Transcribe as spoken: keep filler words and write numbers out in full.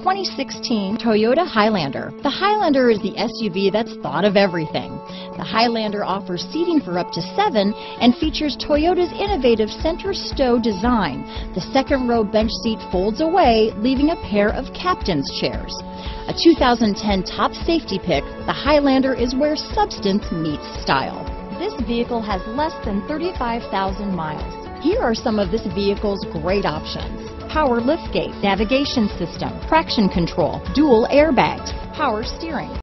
twenty sixteen Toyota Highlander. The Highlander is the S U V that's thought of everything. The Highlander offers seating for up to seven and features Toyota's innovative center stow design. The second row bench seat folds away, leaving a pair of captain's chairs. A two thousand ten top safety pick, the Highlander is where substance meets style. This vehicle has less than thirty-five thousand miles. Here are some of this vehicle's great options: power liftgate, navigation system, traction control, dual airbags, power steering,